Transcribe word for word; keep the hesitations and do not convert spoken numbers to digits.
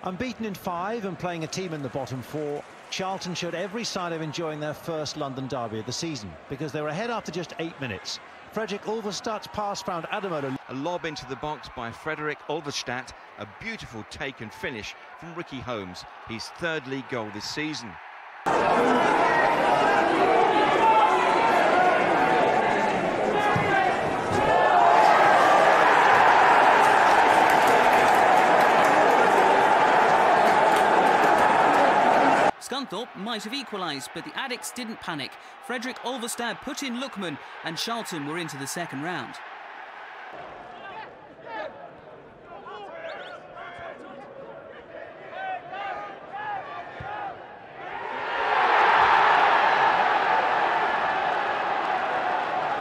Unbeaten in five and playing a team in the bottom four, Charlton showed every sign of enjoying their first London derby of the season because they were ahead after just eight minutes. Fredrik Ulvestad's pass found Adamola. A lob into the box by Fredrik Ulvestad, a beautiful take and finish from Ricky Holmes, his third league goal this season. Scunthorpe might have equalised, but the Addicts didn't panic. Fredrik Ulvestad put in Lookman and Charlton were into the second round.